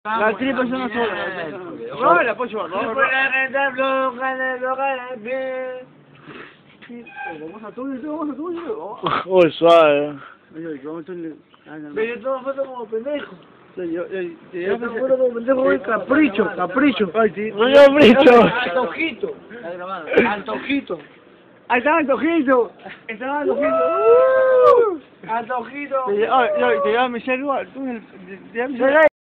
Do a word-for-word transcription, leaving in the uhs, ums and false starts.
Las tres personas solas. No, la puedo llevar, ¿no? Vamos a todo, vamos a todo. Uy, suave. Pero todos fotos como pendejos. Yo me acuerdo como pendejo, capricho, capricho. Ay, sí. No, capricho. Antojito. Antojito. Ahí estaba Antojito. Estaba Antojito. Antojito. Te llevaba Michelle igual.